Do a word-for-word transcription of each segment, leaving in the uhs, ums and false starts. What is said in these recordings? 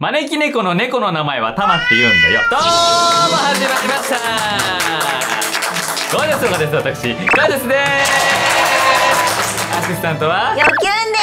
招き猫の猫の名前はタマって言うんだよ。どうも始まりました。ゴージャスのです私、ゴージャスです。アシスタントはよきゅん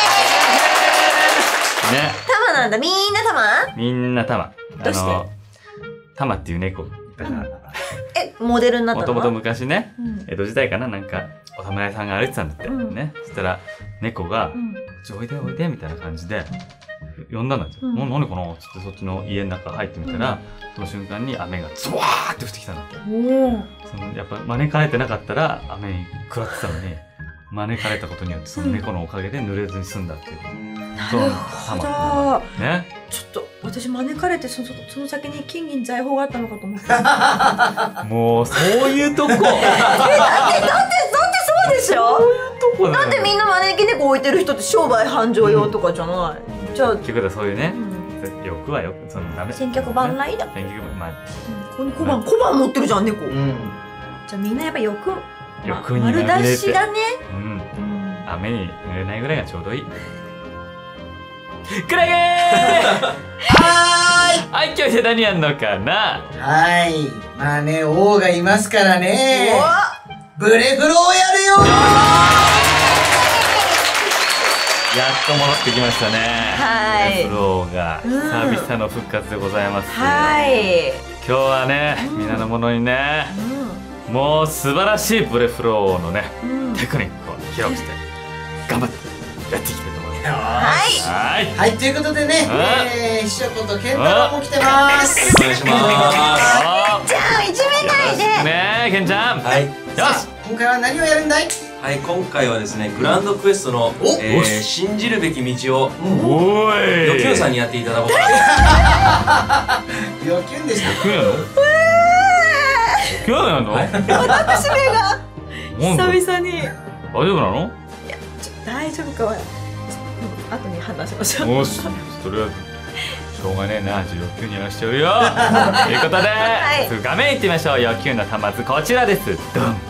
ですね。 タマなんだ、みんなタマ？ みんなタマ。 どうして？ タマっていう猫。 え、モデルになったの？ もともと昔ね、 うん、 江戸時代かな、なんかお侍さんが歩いてたんだって、うん、ね。そしたら猫が、うん、こっちおいでおいでみたいな感じで呼んだんだよ。うん、何かなっつってそっちの家の中入ってみたら、うん、その瞬間に雨がズワーって降ってきたんだって。そのやっぱ招かれてなかったら雨に食らってたのに、招かれたことによってその猫のおかげで濡れずに済んだっていう。うん、 なるほど。 ね。 ちょっと私招かれてそのその先に金銀財宝があったのかと思って。 もうそういうとこ。え、だってだってだってそうでしょ。そういうとこだってみんな招き猫置いてる人って商売繁盛用とかじゃない。うん、じゃあ結局はそういうね。うん、欲はよくそのダメ。 千客万来だ。 千客万来。 ここに小判小判持ってるじゃん猫。うん、じゃあみんなやっぱ欲欲に丸出しだね。 うん。雨に濡れないぐらいがちょうどいい。クラゲーはーいはい、今日何やんのかな。 はい。まあね、王がいますからね。ブレフローやるよー。 やっと戻ってきましたね。 はい。 ブレフローが久々の復活でございます。 はい。 今日はね、皆の者にね、うん、もう素晴らしいブレフローのね、うん、テクニックを披露して頑張ってやっていきたいと思います。 はいはい、ということでね、えー、ひしょことけんたろうも来てます。 お願いします。 じゃあいじめないでねえ、けんちゃん。 はい。よし、今回は何をやるんだい？ はい、今回はですね、グランドクエストの、えー、信じるべき道をおいよきゅんさんにやっていただこうかな。 よきゅんでした。 よきゅんやの？よきゅんやの？ 私めが久々に。 大丈夫なの？ いや、大丈夫かは後に話しましょう。 よし、とりあえずしょうがねえな、じゃあよきゅんにやらしちゃうよ。ということで、はい、画面いってみましょう。よきゅんの端末こちらです。ドン。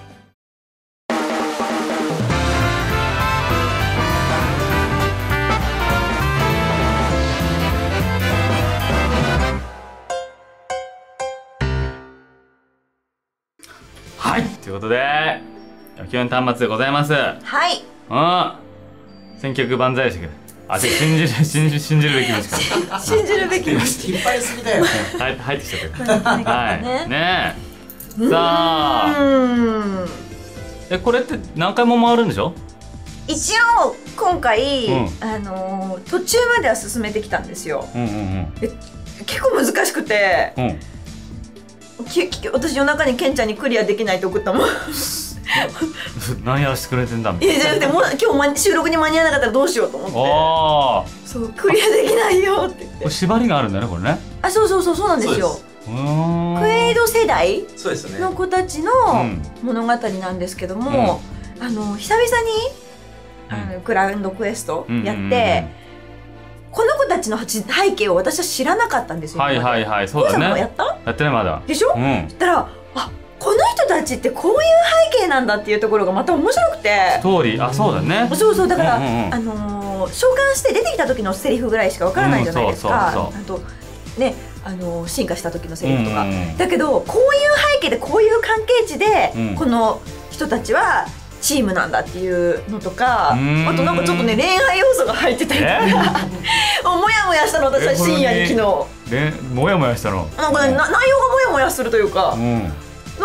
はい、ということでよきゅん端末でございます。 はい。 うん。選曲万歳してくれ。あ、信じる信じる信じるべき道か。 信じるべき道。 引っ張りすぎだよ。 はい、入ってきちゃってる。はい。ねえ。さあ。え、これって何回も回るんでしょ？ 一応今回あの途中までは進めてきたんですよ。うんうんうん。結構難しくて。うん。私夜中にケンちゃんにクリアできないって送ったもん。 何やらしてくれてんだみたいな。いやじゃなくてもう今日収録に間に合わなかったらどうしようと思って。ああ。そうクリアできないよって言って。 これ縛りがあるんだねこれね。 あそうそうそうそうなんですよ。クエイド世代の子たちの物語なんですけども、あの久々にあのグランドクエストやって。この子たちの背景を私は知らなかったんですよ。 はいはいはい、そうだね。 やった？ やってないまだ。 でしょ？うん。そしたら、あ、この人たちってこういう背景なんだっていうところがまた面白くて。 ストーリー、あ、そうだね。 そうそう、だから、あの召喚して出てきた時のセリフぐらいしかわからないじゃないですか。あとね、あの進化した時のセリフとか。だけどこういう背景でこういう関係値でこの人たちは。チームなんだっていうのとか、あとなんかちょっとね恋愛要素が入ってたりとか、もやもやしたの私は深夜に昨日。 ね、もやもやしたの。 なんかね、内容がもやもやするというか、なんか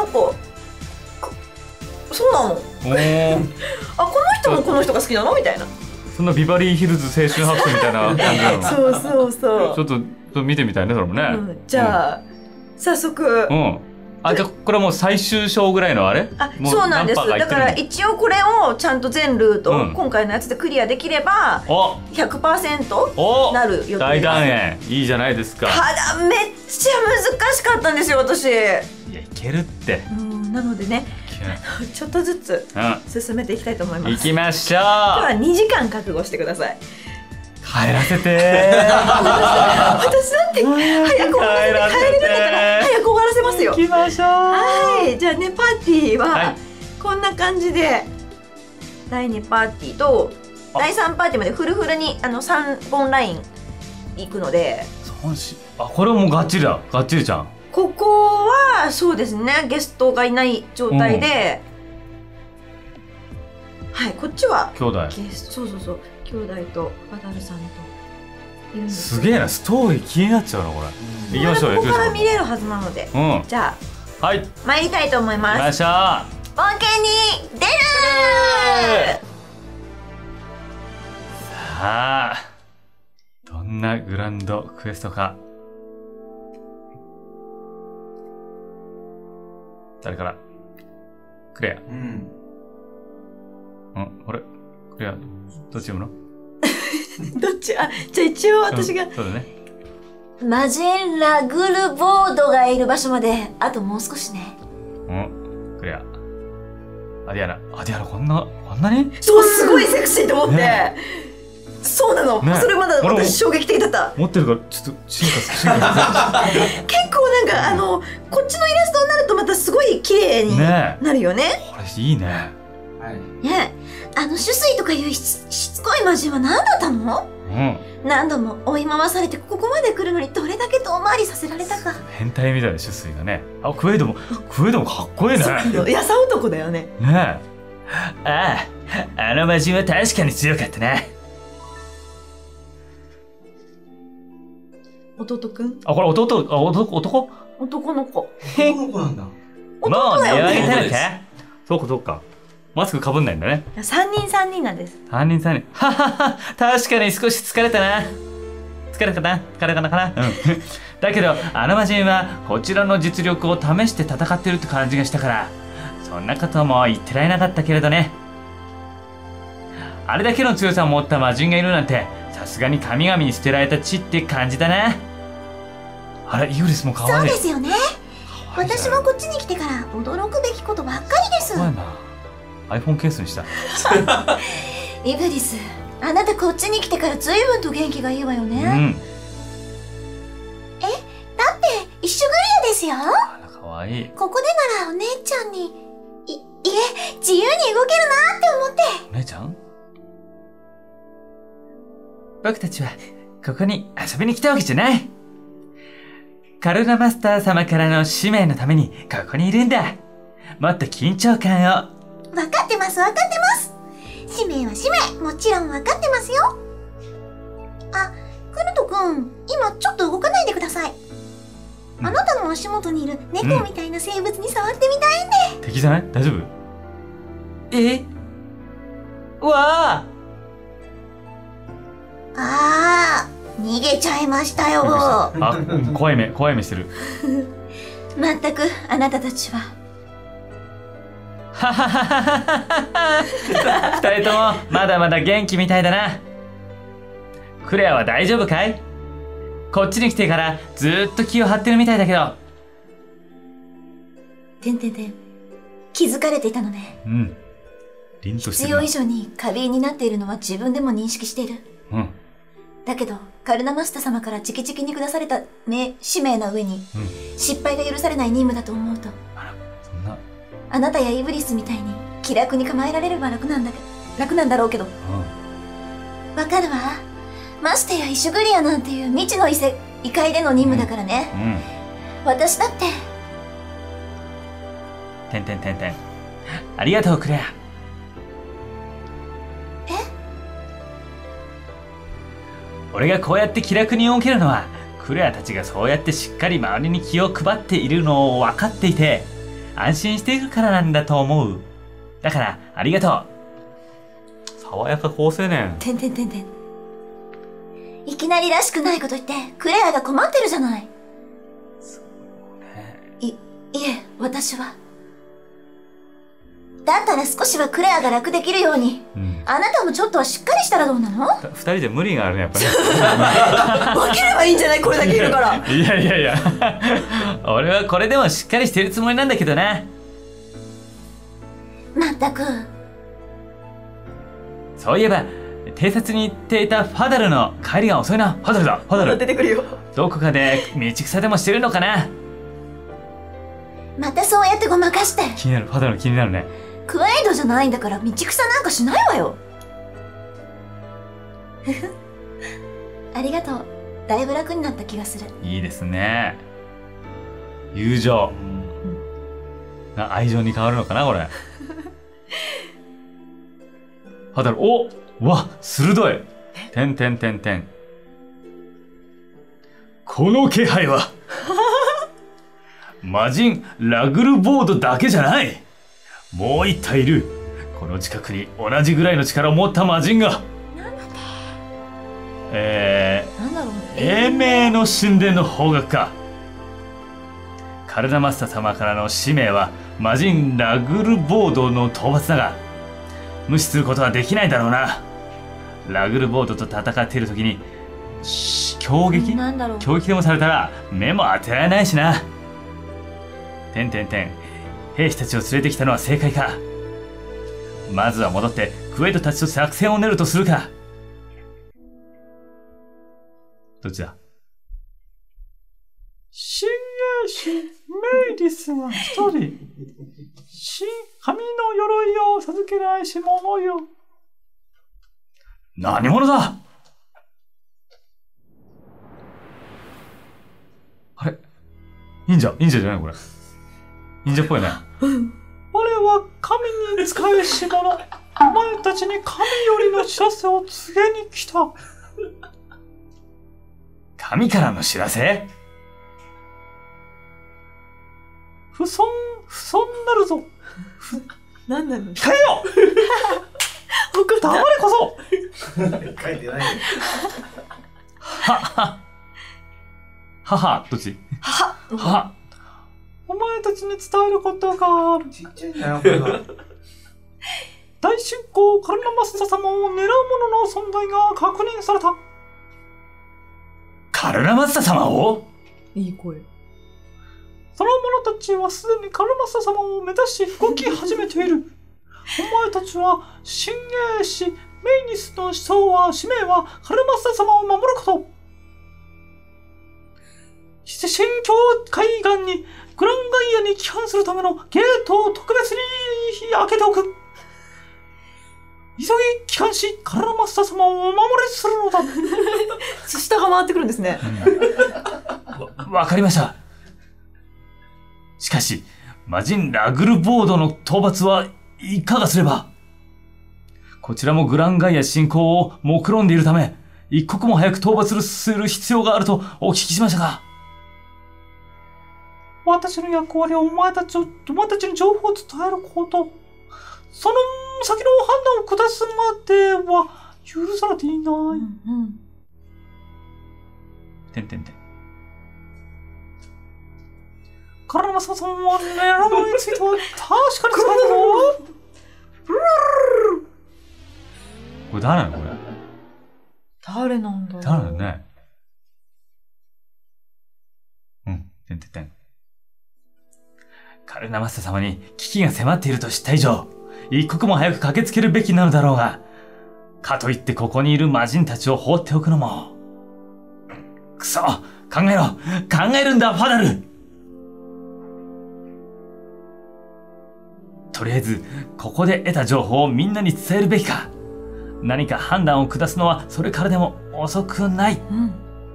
そうなの。あ、この人もこの人が好きなのみたいな。 そんなビバリーヒルズ青春白書みたいな感じなの。 そうそうそう。 ちょっとちょっと見てみたいねそれもね。 じゃあ早速。 あ、じゃあこれはもう最終章ぐらいのあれ？ あ、そうなんです。だから一応これをちゃんと全ルート、うん、今回のやつでクリアできれば ひゃくパーセント なる予定です。 大団円いいじゃないですか。 ただめっちゃ難しかったんですよ私。いやいけるって。 うん、なのでね、ちょっとずつ進めていきたいと思います。 行きましょう。今日はにじかん覚悟してください。 帰らせてー。 私だって早く終わらせて帰れるんだから早く終わらせますよ。 行きましょう。 はい、じゃあねパーティーはこんな感じでだいにパーティーとだいさんパーティーまでフルフルにあのさんぼんライン行くので。 そ男子、あ、これはもうがっちりだ。がっちりちゃん。 ここはそうですね、ゲストがいない状態で、はい、こっちは兄弟。 ゲスト、そうそうそう、兄弟とバダルさんといるんです。 すげえな、ストーリー気になっちゃうなこれ。行きましょうよ。 ここから見れるはずなので、 うん。 じゃあ、はい。 参りたいと思います。 行きましょう。 冒険に出るー。さあ、どんなグランドクエストか。誰から？クレア。うん。うん、あれ？クレア、どっち読むの？ どっち？あ、じゃあ一応私が。 うん、そうだね。 マジェンラグルボードがいる場所まで、あともう少しね。 うん、クレア。アディアナ。アディアナこんな、こんなに？ そう、すごいセクシーと思って。ね、そうなの、ね、それまだ私衝撃的だった。 持ってるからちょっと進化進化結構なんか、あのこっちのイラストになるとまたすごい綺麗になるよね。ね、 これいいね。 はい、ね、あの酒水とかいうしつこい魔人は何だったの？うん、何度も追い回されてここまで来るのにどれだけ遠回りさせられたか。 変態みたいな酒水がね。あ、クエイドもクエイドもかっこいいね。 やさ男だよね。 ねえ。ああ、あの魔人は確かに強かったな。 弟くん？ あ、これ弟、あ、男、男？ 男の子。 男の子なんだ。 もう値上げたのか？そうかそうか。マスクかぶんないんだね。 三人三人なんです。 三人三人。ははは。確かに少し疲れたな。疲れたかな？疲れたかな？うん。だけどあの魔人はこちらの実力を試して戦ってるって感じがしたから、そんなことも言ってられなかったけれどね。あれだけの強さを持った魔人がいるなんて、さすがに神々に捨てられた地って感じだな。あれ、イグリスも可愛い。 そうですよね。私もこっちに来てから驚くべきことばっかりです。 怖いな。iPhone ケースにした。 イグリス、あなたこっちに来てから随分と元気がいいわよね。うん、え、だって一緒グリアですよ。 あら、可愛い。 ここでならお姉ちゃんに、い、いえ、自由に動けるなって思って。 お姉ちゃん？僕たちはここに遊びに来たわけじゃない。カルナマスター様からの使命のためにここにいるんだ。もっと緊張感を。 分かってます分かってます。使命は使命、もちろん分かってますよ。あ、クルト君、今ちょっと動かないでください。うん、あなたの足元にいる猫みたいな生物に触ってみたいんで。 敵じゃない？大丈夫？え？わあ！ あー、逃げちゃいましたよ。 あ、怖い目、怖い目してる。 まったく、あなたたちは。 ははははは。二人ともまだまだ元気みたいだな。クレアは大丈夫かい？こっちに来てからずーっと気を張ってるみたいだけど。 てんてんてん。気づかれていたのね。 うん。凛としてる。 必要以上に過敏になっているのは自分でも認識している。 うん。 だけど、カルナマスタ様から直々に下された、ね、使命な上に、うん、失敗が許されない任務だと思うと。 あら、そんな。 あなたやイブリスみたいに気楽に構えられれば楽なんだけど、楽なんだろうけど。わ、うん、かるわ。ましてやイシュグリアなんていう未知の異世異界での任務だからね。うんうん、私だって。 てんてんてんてん。ありがとう、クレア。俺がこうやって気楽に動けるのは、クレアたちがそうやってしっかり周りに気を配っているのを分かっていて、安心しているからなんだと思う。だから、ありがとう。爽やか好青年。 てんてんてんてん。いきなりらしくないこと言って、クレアが困ってるじゃない。そうね。い、いえ、私は。だったら少しはクレアが楽できるように、うん、あなたもちょっとはしっかりしたらどうなの？ 二人で無理があるね、やっぱり、ね。 分ければいいんじゃない？これだけいるから。 いやいやいや。俺はこれでもしっかりしてるつもりなんだけどな。 まったく。 そういえば、偵察に行っていたファダルの帰りが遅いな。ファダルだ、ファダル。 出てくるよ。 どこかで道草でもしてるのかな。 またそうやってごまかして。 気になる、ファダル気になるね。 クエイドじゃないんだから道草なんかしないわよ。ありがとう。 だいぶ楽になった気がする。 いいですね。友情が愛情に変わるのかなこれ。ハダル、お、うわ、鋭い。てんてんてんてん。この気配は魔人ラグルボードだけじゃない。もう一体いる。この近くに同じぐらいの力を持った魔人が。 なんだって。 えー、 なんだろう。 英明の神殿の方角か。カルナマスタ様からの使命は魔人ラグルボードの討伐だが、無視することはできないだろうな。ラグルボードと戦っている時に攻撃なんだろう。 攻撃でもされたら目も当てられないしな。てんてんてん。兵士たちを連れてきたのは正解か。まずは戻ってクエイドたちと作戦を練るとするか。どっちだ。新兵士メイリスは一人。新神の鎧を授けないし者よ。何者だ。あれ、忍者忍者じゃないこれ。忍者っぽいね。我は神に仕えし者。お前たちに神よりの知らせを告げに来た。神からの知らせ？不遜、不遜なるぞ。 なんなの？ 控えよ黙れこそ書いてないよ。 はははは、どっち？ ははは。お前たちに伝えることがある。 ちっちゃいんだよ、これが。 大進行カルナマスタ様を狙う者の存在が確認された。カルナマスタ様を？ いい声。 その者たちはすでにカルナマスタ様を目指し動き始めている。お前たちは新兵士メイニスの思想は使命はカルナマスタ様を守ること。新境海岸にグランガイアに帰還するためのゲートを特別に開けておく。急ぎ帰還しカルナマスタ様をお守りするのだ。 下が回ってくるんですね。 わ、わかりました。しかし、魔人ラグルボードの討伐はいかがすれば。こちらもグランガイア侵攻を目論んでいるため、一刻も早く討伐する必要があるとお聞きしましたが。私の役割はお前たちを、お前たちに情報を伝えること。その先の判断を下すまでは許されていない。うんうん。てんてんてん。カルナマスタ様は狙うものについては確かに伝えたぞ。これ誰なのこれ。 誰なんだろう。 誰なのね。うん、てんてんてん。カルナマスタ様に危機が迫っていると知った以上、一刻も早く駆けつけるべきなのだろうが、かといってここにいる魔人たちを放っておくのも。くそ、考えろ、考えるんだ、ファダル。とりあえず、ここで得た情報をみんなに伝えるべきか。何か判断を下すのはそれからでも遅くない。うん。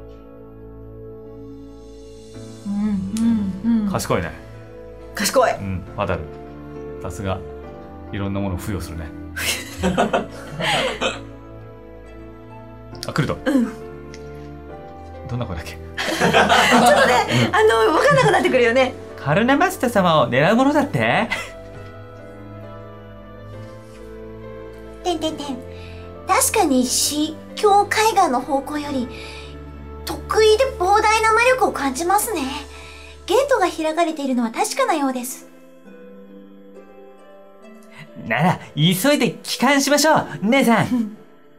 うんうんうん。賢いね。 賢い。 うん、ファダル。さすが、いろんなものを付与するね。あ、来ると。うん。どんな声だっけ？ちょっとね、 あの、わかんなくなってくるよね。 カルナマスタ様を狙うものだって？ てんてんてん。確かに市境海岸の方向より得意で膨大な魔力を感じますね。ゲートが開かれているのは確かなようです。 なら急いで帰還しましょう、姉さん。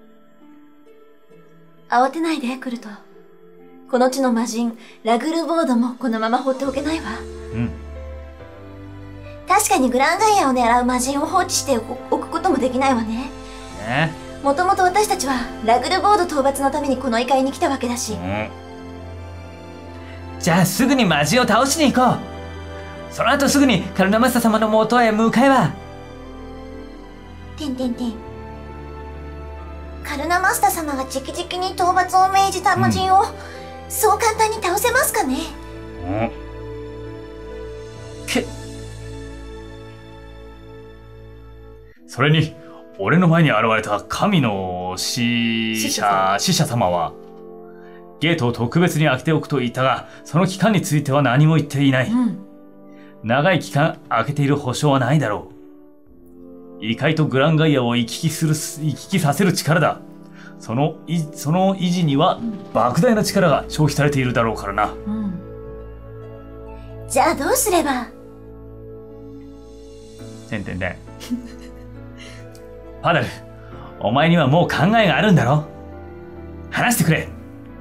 慌てないで、クルト。この地の魔人ラグルボードもこのまま放っておけないわ。うん。確かにグランガイアを狙う魔人を放置しておくこともできないわね。ね。もともと私たちはラグルボード討伐のためにこの異界に来たわけだし。うん、 じゃあすぐに魔人を倒しに行こう。その後すぐにカルナマスタ様の元へ向かえば。 てんてんてん。カルナマスタ様が直々に討伐を命じた魔人を、うん、 ますかね。 うんけそれに俺の前に現れた神の使者使者様はゲートを特別に開けておくと言ったが、その期間については何も言っていない。うん、長い期間開けている保証はないだろう。異界とグランガイアを行き来する行き来させる力だ。そのいその維持には莫大な力が消費されているだろうからな。うん、 じゃあどうすれば。 てんてんてん。パダル、お前にはもう考えがあるんだろ。話してくれ。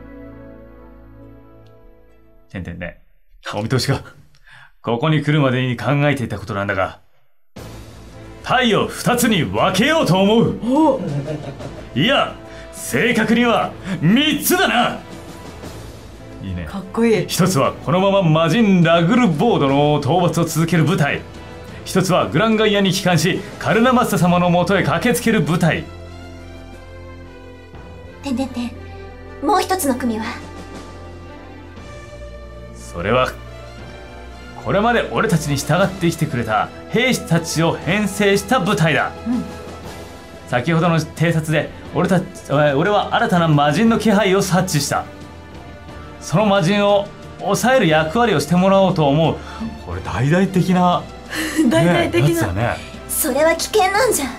てんてんてん。お見通しか。ここに来るまでに考えていたことなんだが、太陽二つに分けようと思う。いや、正確には三つだな。いいね。 かっこいい。 一つはこのまま魔人ラグルボードの討伐を続ける部隊。一つはグランガイアに帰還し、カルナマッサ様のもとへ駆けつける部隊。 てんてんてん。もう一つの組は。 それはこれまで俺たちに従ってきてくれた兵士たちを編成した部隊だ。うん、先ほどの偵察で俺た俺は新たな魔人の気配を察知した。その魔人を抑える役割をしてもらおうと思う。これ大々的な大々的な、 ね、 それは危険なんじゃ。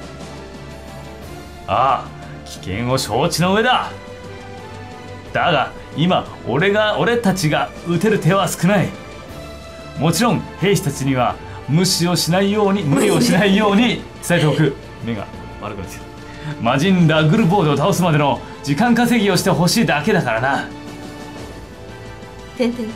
ああ、危険を承知の上だ。だが今俺が俺たちが撃てる手は少ない。もちろん兵士たちには無視をしないように無理をしないように伝えておく。目が悪くなってる。魔人ラグルボードを倒すまでの時間稼ぎをしてほしいだけだからな。 てんてんてん。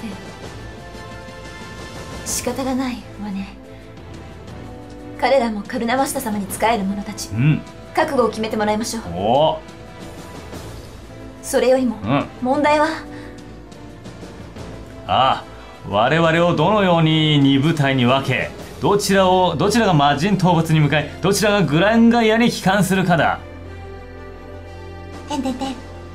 仕方がないわね。彼らもカルナマスタ様に仕える者たち、うん、覚悟を決めてもらいましょう。おそれよりも、うん、問題はああ、我々をどのようにに部隊に分け、どちらをどちらが魔人討伐に向かい、どちらがグランガイアに帰還するかだ。 てんてんてん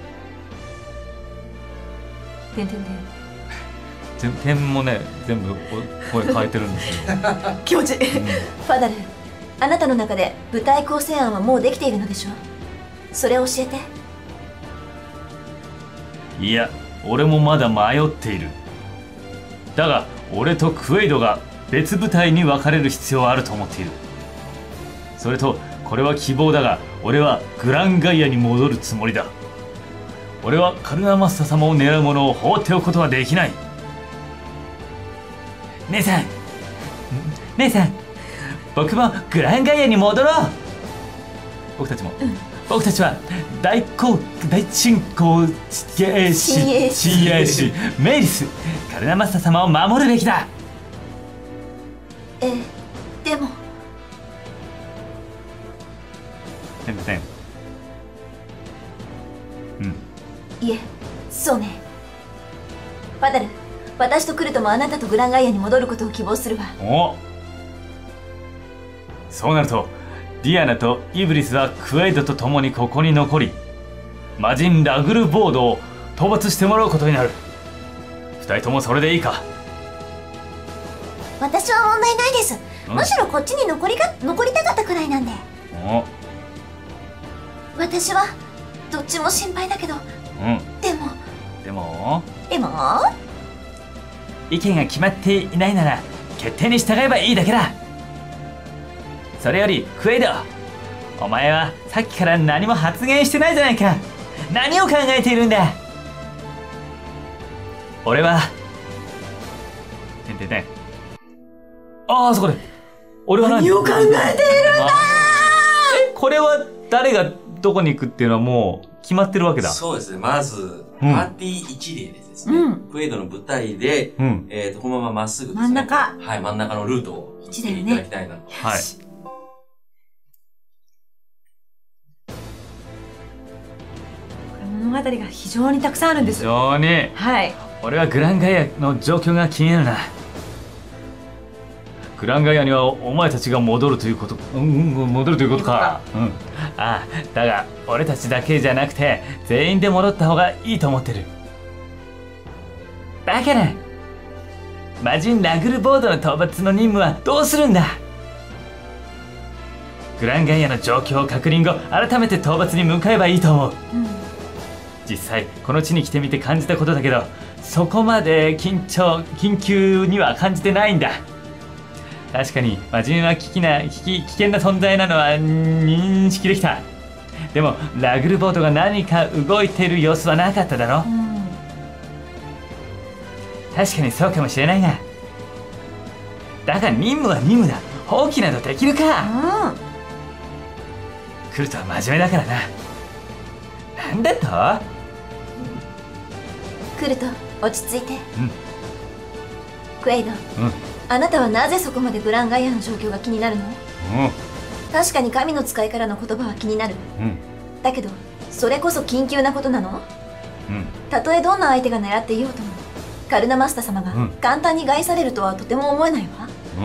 てんてんてん。 点もね、全部声変えてるんですよ。 気持ちいい。うん、ファダル、あなたの中で部隊構成案はもうできているのでしょう。それを教えて。 いや、俺もまだ迷っている。だが俺とクエイドが別部隊に分かれる必要はあると思っている。それとこれは希望だが、俺はグランガイアに戻るつもりだ。俺はカルナマッサ様を狙う者を放っておくことはできない。姉さん姉さん、僕もグランガイアに戻ろう。僕たちも、うん、僕たちは大公大進行親衛士親衛士メイリスカルナマッサ様を守るべきだ。 えでもてんてん。うん。 いえ、そうね。ファダル、私とクルトもあなたとグランガイアに戻ることを希望するわ。 お、そうなるとディアナとイブリスはクエイドと共にここに残り、魔人ラグルボードを討伐してもらうことになる。二人ともそれでいいか。 私は問題ないです。うん、むしろこっちに残りが残りたかったくらいなんで。 お、 私はどっちも心配だけど、うん、でもでもでも意見が決まっていないなら決定に従えばいいだけだ。それよりクエイド、お前はさっきから何も発言してないじゃないか。何を考えているんだ。俺はてんてんてん。ああ、そこで俺は 何, 何を考えているんだ。 え、これは誰がどこに行くっていうのはもう決まってるわけだ。 そうですね。まず、パーティー一例でですね、うん、クエイドの舞台で、うん、えーと、このまままっすぐですね。 真ん中。 はい、真ん中のルートを行っていただきたいなと。 はい。 物語が非常にたくさんあるんです。 非常に。 はい。 俺はグランガイアの状況が気になるな。グランガイアにはお前たちが戻るということ、うん、うん、戻るということか。うん。ああ、だが俺たちだけじゃなくて全員で戻った方がいいと思ってる。 バカな。魔人ラグルボードの討伐の任務はどうするんだ。グランガイアの状況を確認後、改めて討伐に向かえばいいと思う。うん、実際この地に来てみて感じたことだけど、そこまで緊張緊急には感じてないんだ。確かに魔人は危機な危機危険な存在なのは認識できた。でもラグルボードが何か動いてる様子はなかっただろ。うん、確かにそうかもしれないな。だが任務は任務だ。放棄などできるか。うん、クルトは真面目だからな。なんだと。 クルト、落ち着いて。うん、クエイド、うん、あなたはなぜそこまでグランガイアの状況が気になるの？うん、確かに神の使いからの言葉は気になる。うん、だけどそれこそ緊急なことなの？うん、たとえどんな相手が狙っていようとも、カルナマスタ様が簡単に害されるとはとても思えないわ。うん、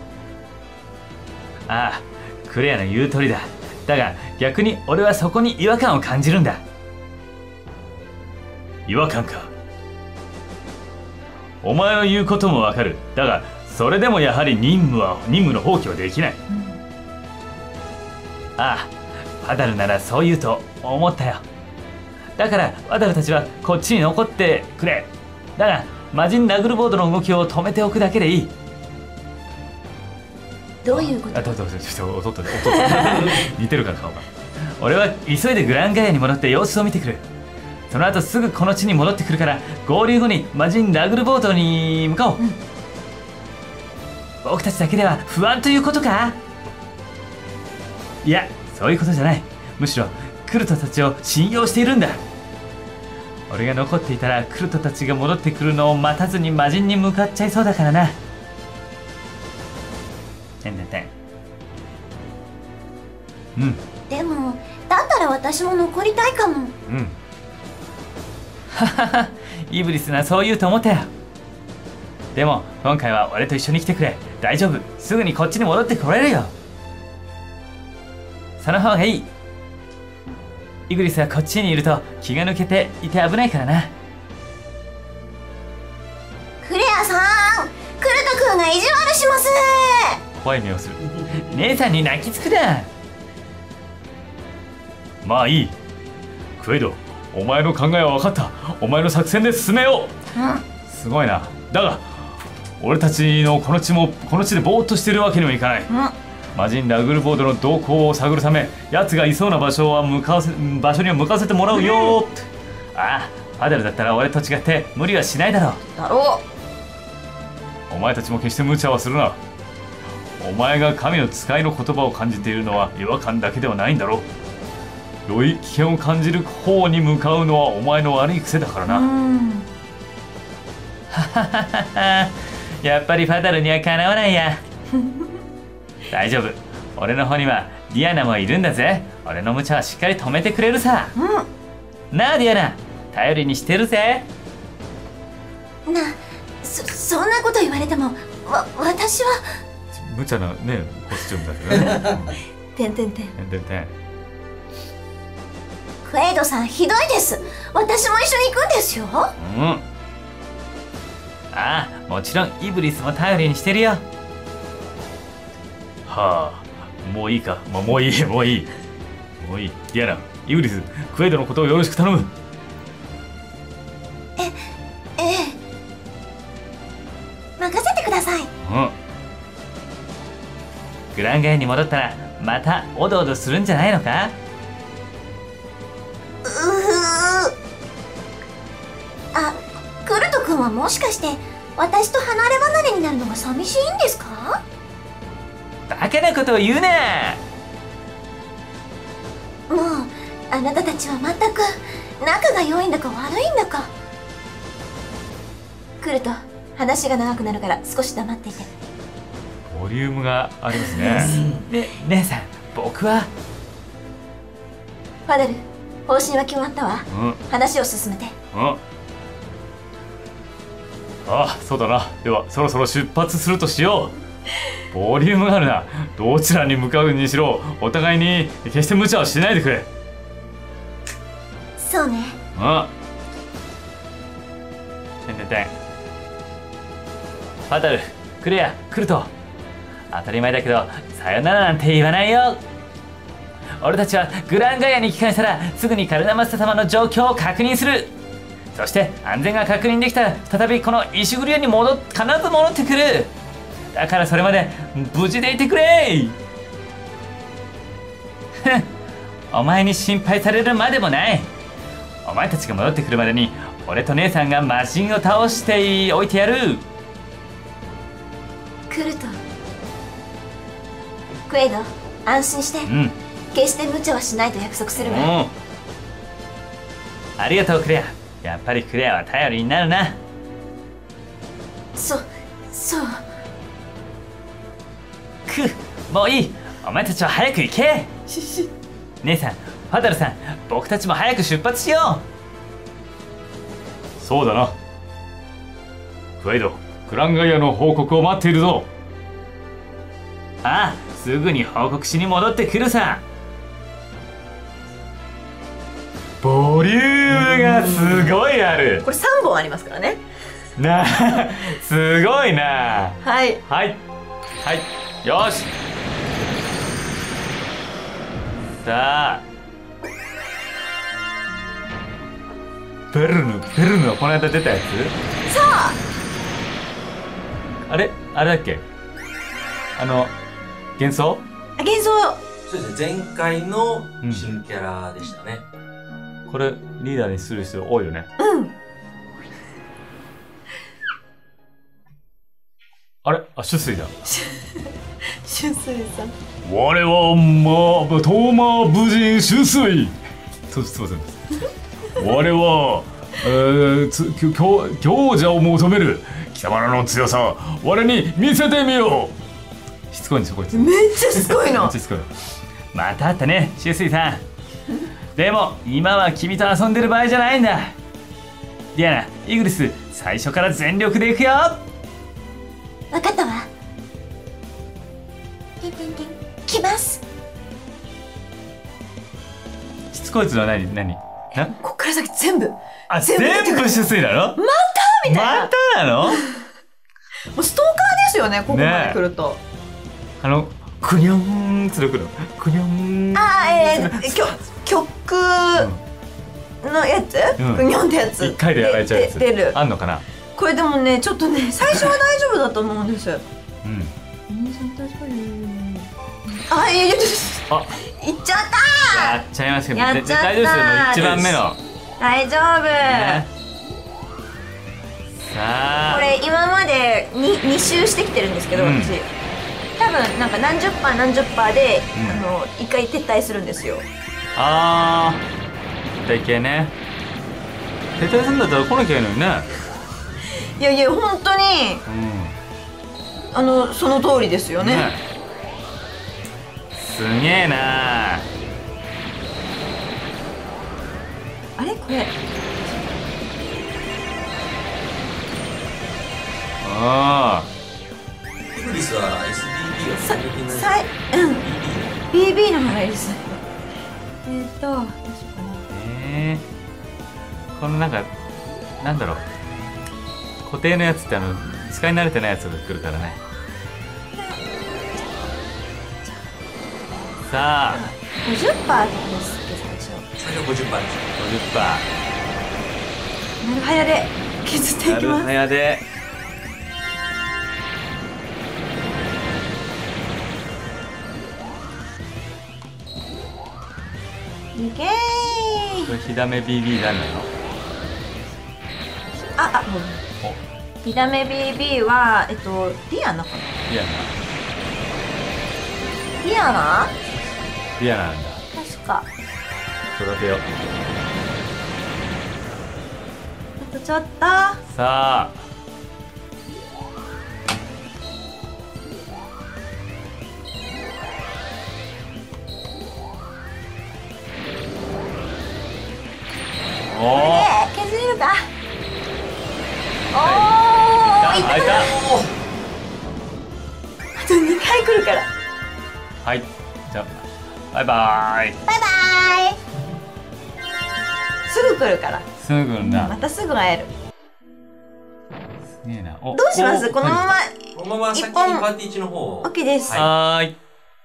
ああ、クレアの言う通りだ。だが逆に俺はそこに違和感を感じるんだ。違和感か。お前の言うこともわかる。だがそれでもやはり任務は任務の放棄はできない。うん、ああ、アダルならそう言うと思ったよ。だからアダルたちはこっちに残ってくれ。だが魔人ラグルボードの動きを止めておくだけでいい。 どういうこと？ あ、どうぞどうぞ、ちょっと音で音似てるから顔が。俺は急いでグランガイアに戻って様子を見てくる。その後すぐこの地に戻ってくるから、合流後に魔人ラグルボードに向かおう。うん、僕たちだけでは不安ということか？いや、そういうことじゃない。むしろクルトたちを信用しているんだ。俺が残っていたらクルトたちが戻ってくるのを待たずに魔人に向かっちゃいそうだからな。てんてんてん。うん。 でもだったら私も残りたいかも。うん。 ははは、イブリスな、そう言うと思ったよ。でも今回は俺と一緒に来てくれ。大丈夫、すぐにこっちに戻ってこれるよ。その方がいい。イグリスはこっちにいると気が抜けていて危ないからな。 クレアさん、クルト君が意地悪します。 怖い目をする。姉さんに泣きつくな。まあいい。クエド、お前の考えは分かった。お前の作戦で進めよう。うん、すごいな。だが俺たちのこの地もこの地でぼーっとしてるわけにはいかない。うん、魔人ラグルボードの動向を探るため、奴がいそうな場所は向かわせ場所には向かわせてもらうよ。うん、ああ、アデルだったら俺と違って無理はしないだろう。 だろう。お前たちも決して無茶はするな。お前が神の使いの言葉を感じているのは違和感だけではないんだろう。より危険を感じる方に向かうのはお前の悪い癖だからな。はははは。やっぱりファダルにはかなわないや。大丈夫、俺の方にはディアナもいるんだぜ。俺の無茶はしっかり止めてくれるさ。うん、なあディアナ、頼りにしてるぜ。 な、そそんなこと言われてもわ私は無茶なねコスチュームだけどね。 てんてんてんてんてんてん。 クエイドさんひどいです。私も一緒に行くんですよ。うん、 ああ、もちろんイブリスも頼りにしてるよ。はあ、もういいか、まあ、もういいもういいもういい。ディアナ、イブリス、クエイドのことをよろしく頼む。 え、ええ、任せてください。うん。 グランガイアに戻ったらまたおどおどするんじゃないのか。 うー、あ、クルト君はもしかして私と離れ離れになるのが寂しいんですか？ バカなことを言うな。 もうあなたたちは全く仲が良いんだか悪いんだか。 クルト、話が長くなるから少し黙っていて。 ボリュームがありますね。で、姉さん、僕はファデル、方針は決まったわ。うん、話を進めて。うん、 ああ、そうだな。ではそろそろ出発するとしよう。ボリュームがあるな。どちらに向かうにしろお互いに決して無茶はしないでくれ。 そうね。 ああ、 てんてんてん。バトル、クレア、来ると。当たり前だけど、さよならなんて言わないよ。俺たちはグランガイアに帰還したら、すぐにカルナマスタ様の状況を確認する。そして安全が確認できたら、再びこの石グリアに戻っ必ず戻ってくる。だからそれまで無事でいてくれ。お前に心配されるまでもない。お前たちが戻ってくるまでに、俺と姉さんが魔人を倒しておいてやる。 クルト、クエイド、安心して、うん、決して無茶はしないと約束するわ。うん、 ありがとうクレア。やっぱりクレアは頼りになるな。 そそうくもういい。お前たちは早く行け。姉さん、ファダルさん、僕たちも早く出発しよう。そうだな。クエイド、グランガイアの報告を待っているぞ。ああ、すぐに報告しに戻ってくるさ。ボリュームがすごいある。 これさんぼんありますからね。 なあ、すごいな。 はいはいはい、よし。さあ、ベルヌベルヌはこの間出たやつ。 さあ、 あれあれだっけ、あの幻想幻想。 そうですね、前回の新キャラでしたね、 うん、これリーダーにする人多いよね。 うん。 あれ、あ、出水だ。 出水さん。 我はまあトーマ武人出水。すみません。我は、えー、つ強強者を求める貴様らの強さを我に見せてみよう。しつこいんですよこいつ。 めっちゃしつこいの。 めっちゃしつこい。またあったね、シュウスイさん。でも今は君と遊んでる場合じゃないんだ。ディアナ、イグリス、最初から全力でいくよ。 分かったわ。てんてんてん、来ます。 しつこいつは何何？なこっから先全部。 あ、全部出水なの？ またみたいな。 またなの？もうストーカーですよね、ここまで来ると。ね、 あのクニョンってくる。クニョン。 あ、えー、曲のやつ？うん、クニョンってやつ。 一回でやられちゃうやつ。出る。あんのかな？これでもね、ちょっとね、最初は大丈夫だと思うんです。うん。あ、いやいや、あ、いっちゃった。 やっちゃいますけど、 やっちゃった。 大丈夫ですよ、一番目の。 大丈夫。ね、 さあ。 これ今までに二周してきてるんですけど、私。多分なんか何十パー何十パーで、あの一回撤退するんですよ。 ああ。撤退ね。撤退するんだったら来なきゃいいのにね。 いやいや、本当に。うん、あのその通りですよね。ね、 すげえな。 あれこれ。 ああ。 イグリスは エスディービー をされてない。 さい、うん。ビービー の方がいいです。えーっと、どうしようかな。 ええー。このなんかなんだろう。固定のやつってあの使い慣れてないやつが来るからね。さあごじゅっパーセント ですけど最初。 最初 ごじゅっパーセント です。 ごじゅっパー。 なるはやで削っていきます。なるはやで。 いけー。 これ火ダメ ビービー 何なの？ ああ、もう。火ダメ ビービー は、えっと、ディアナかな。 ディアナ。 ディアナ？ ディアナなんだ。 確か。 育てよう。 あとちょっと。 さあ。おお。 削れるか。おお、 いった。いった。 あとにかい来るから。 はい。じゃあバイバーイ。 バイバイ。 すぐ来るから。 すぐ来るんだ。 またすぐ会える。 すげえな。 どうします？このまま。 このまま先にパーティーいちの方を。 オッケーです。 はーい。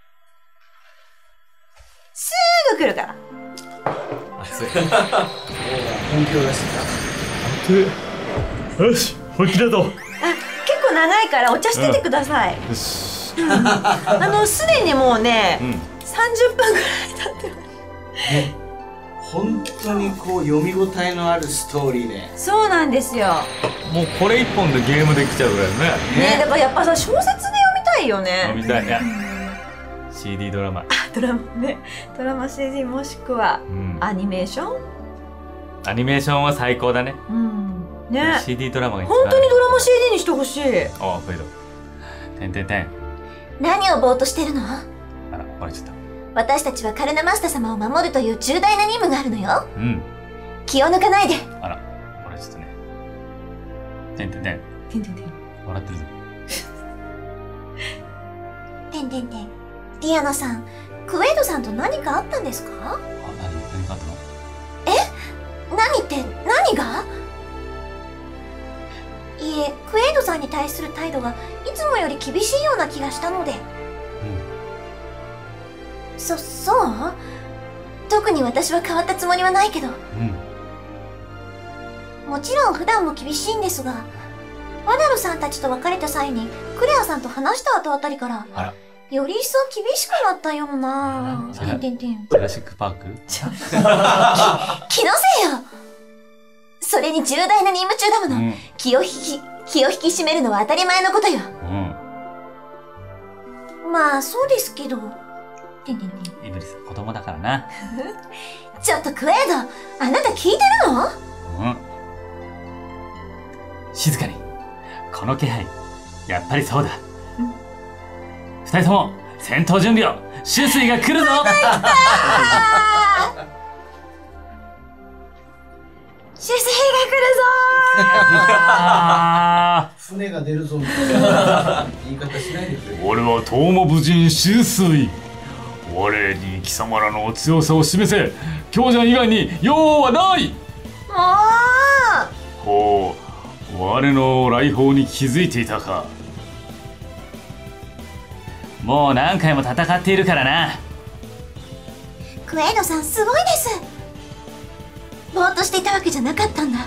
すぐ来るから。 熱い。 本気を出してた。よし、本気だぞ。 あ、結構長いからお茶しててください。 よし。 あの、すでにもうね、さんじゅっぷんぐらい経ってます。 本当にこう読み応えのあるストーリーで。 そうなんですよ。 もうこれ一本でゲームできちゃうぐらいね。 ね、だからやっぱさ、小説で読みたいよね。 読みたいね。シーディー ドラマ。 あ、ドラマね。ドラマ シーディー もしくはアニメーション。 アニメーションは最高だね。 うん。ね。 シーディー ドラマが本当にドラマ シーディー にしてほしい。 あ、これだ。てんてんてん。 何をぼーっとしてるの？ あら、壊れちゃった。 私たちはカルナマスタ様を守るという重大な任務があるのよ。 うん。 気を抜かないで。 あら、壊れちゃったね。てんてんてん。 てんてんてん。 笑ってるぞ。 てんてんてん。ディアナさん、クエイドさんと何かあったんですか？ あ、何何かあったの？ え？何って何が？いえ、クエイドさんに対する態度がいつもより厳しいような気がしたので。そ、そう？特に私は変わったつもりはないけど。うん。もちろん普段も厳しいんですが、ワダルさんたちと別れた際にクレアさんと話した後あたりから、 あら、 より一層厳しくなったような。てんてんてん。 ジュラシックパーク？ 気のせいよ。それに重大な任務中だもの。うん、気を引き、気を引き締めるのは当たり前のことよ。うん。まあ、そうですけど。てんてんてん。 イブリス、子供だからな。 ちょっとクエイド、あなた聞いてるの？ うん。静かに。この気配、やっぱりそうだ。うん、二人とも、戦闘準備を。シュスイが来るぞ。 シュスイが来るぞ。 船が出るぞみたいな言い方しないでくれ。 俺は東馬武人シュスイ。我に貴様らの強さを示せ。強者以外に用はない。ほう、我の来訪に気づいていたか。もう何回も戦っているからな。 クエイドさんすごいです。ぼーっとしていたわけじゃなかったんだ。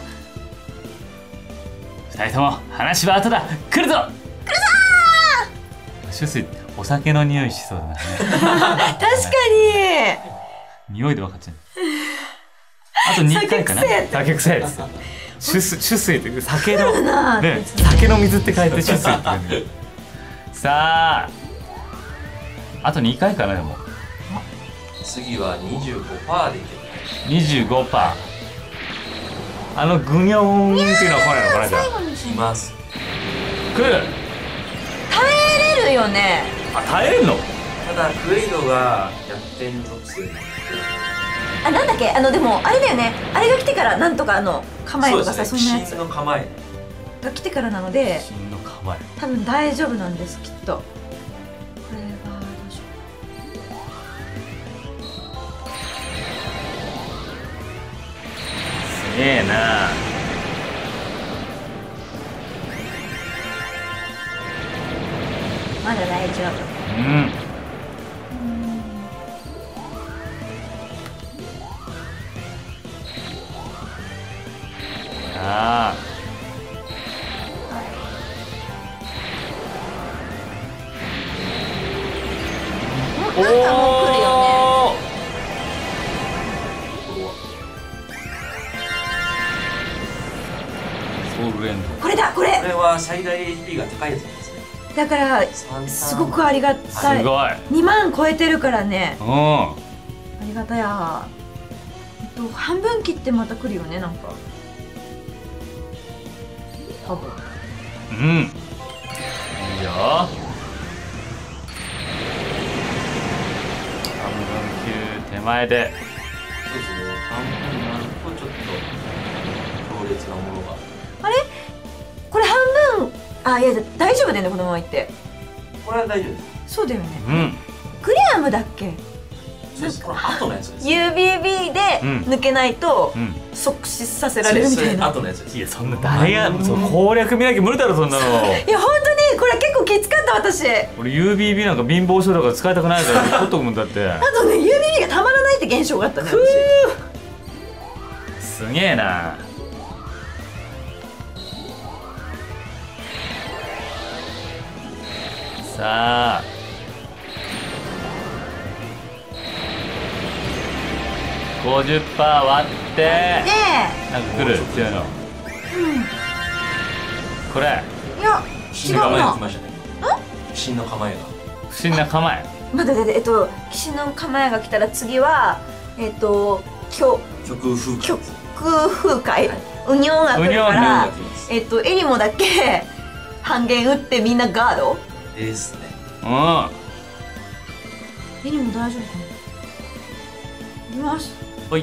二人とも話は後だ。来るぞ。 来るぞー。シュスイ、お酒の匂いしそうだね。 確かに。匂いで分かっちゃう。あとにかいかな。酒臭いです。シュス、シュスイって酒のね、酒の水って書いてシュスイって言うね。さあ、あとにかいかなでも。 次は にじゅうごパーセント でいける。 にじゅうごパーセント。あのグニョーンっていうのは来ないのかなじゃあ。 来ます。 来る。 耐えれるよね。 あ、耐えれんの？ ただクエイドが逆転属性。 あ、なんだっけ、あのでもあれだよね。あれが来てからなんとかあの構えとかさ、そんなやつ。 真の構えが来てからなので。 真の構え。 多分大丈夫なんですきっと。これはどうしよう。すげえな。 まだ大丈夫。 うん。ああ。 なんかもう来るよね。 ソウルエンド。 これだ、これ。 これは最大 エイチピー が高いやつなんですね。 だからすごくありがたい。 すごい。 にまん超えてるからね。 うん。ありがたや。えっと半分切ってまた来るよね、なんか。多分。 うん。いいよ。半分球手前で。 そうですね。半分になるとちょっと強烈なものが。 あれ？これ半分。あ、いや大丈夫だよね、このままいって。 これは大丈夫です。 そうだよね。 うん。 グリアムだっけ？ これ後のやつです。 ユービービー で抜けないと即死させられるみたいな。 後のやつです。 いやそんな誰がその攻略見なきゃ無理だろそんなの。いや本当にこれ結構きつかった私。 俺 ユービービー なんか貧乏症だから使いたくないから取っとくもんだって。 あとね ユービービー がたまらないって現象があったね。 すげえな。さあごじゅっパーセント 割ってなんか来るっていうの、うん、これいや違うな。 不審の構えが不審な構え。 待って待ってえっと不審の構えが来たら次はえっと曲風曲風会ウニョンが来るからえっとエリモだけ半減打ってみんなガードですね。 うん。 エリモ大丈夫かな。いきます。 はい。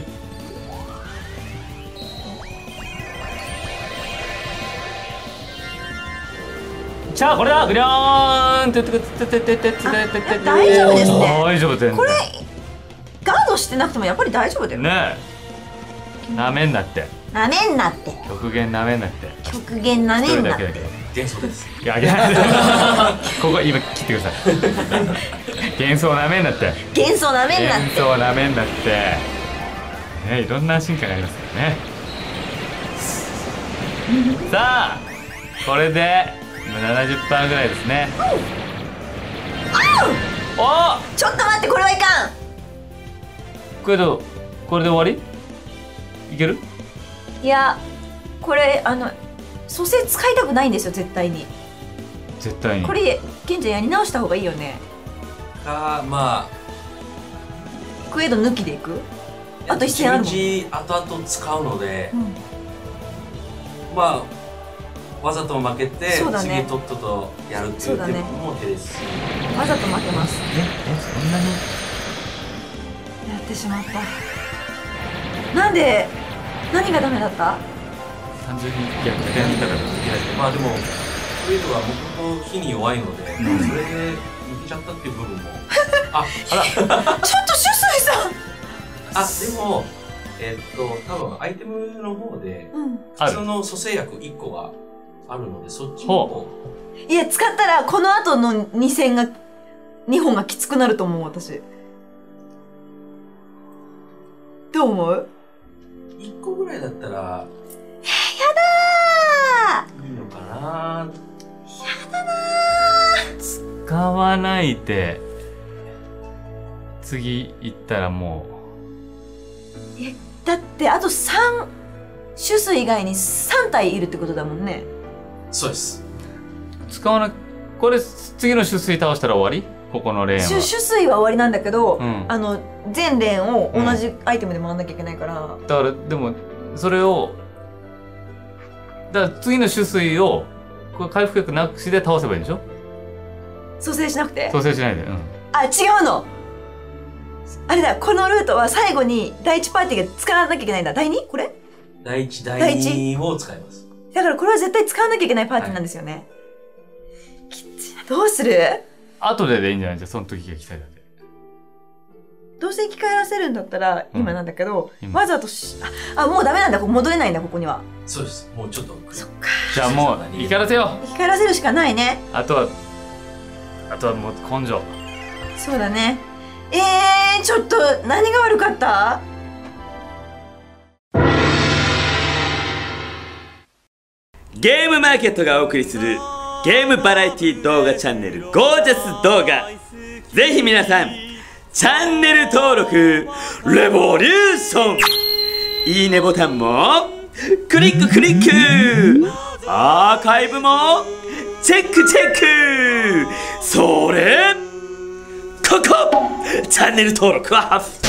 じゃあこれだグリョーンってってってってってってってって大丈夫ですね。 大丈夫全然。 これガードしてなくてもやっぱり大丈夫だよね。なめんなって。 なめんなって。 極限なめんなって。 極限なめんなって。 幻想です。 いやいやここ今切ってください。幻想なめんなって。 幻想なめんなって。 幻想なめんなって。ねいろんな進化がありますからね。さあこれで今 ななじゅっパーセント ぐらいですね。おおちょっと待ってこれはいかん。 これでこれで終わりいける。 いやこれあの蘇生使いたくないんですよ絶対に。 絶対にこれケンちゃんやり直した方がいいよね。 あまあクエド抜きでいく。あと一戦あるもん。 後々使うので、うん、まあわざと負けて、ね、次とっととやるっていう手も手ですし、 ね、わざと負けます。 ええそんなにやってしまった。なんで何がダメだった？ 単純に逆転だからまあでもクエドはもともと火に弱いので、うん、それで抜けちゃったっていう部分もああらちょっと酒水さんあでもえー、っと多分アイテムの方で、うん、普通の蘇生薬いっこがあるのでそっちもいや使ったらこの後のに戦がにほんがきつくなると思う私。どう思う？ いっこぐらいだったらやだーいいのかな。やだなー使わないで次行ったらもうえだってあとさん種数以外にさん体いるってことだもんね。 そうです。 使わなこれ次の種水倒したら終わり。ここのレーンは種水は終わりなんだけど、うん、あの全レーンを同じアイテムで回んなきゃいけないから、 うん、だからでもそれをだから次の種水をこれ回復力なくしで倒せばいいんでしょ。 蘇生しなくて蘇生しないで、うん、 あ違うのあれだこのルートは最後に第一パーティーが使わなきゃいけないんだ。第二これ第一第二を使います。 だからこれは絶対使わなきゃいけないパーティーなんですよね、はい、きついな。どうする？ 後ででいいんじゃない？じゃあその時が来たいだけ。 どうせ生き返らせるんだったら今なんだけど、うん、わざとし あ, あもうダメなんだ。戻れないんだここには。 そうです。もうちょっとそっか。 じゃあもう生き返らせよう。 生き返らせるしかないね。 あとはあとはもう根性。 そうだね。えー、ちょっと何が悪かった？ ゲームマーケットがお送りするゲームバラエティ動画チャンネルゴージャス動画、ぜひ皆さんチャンネル登録レボリューション、いいねボタンもクリッククリック、アーカイブもチェックチェック、それここチャンネル登録は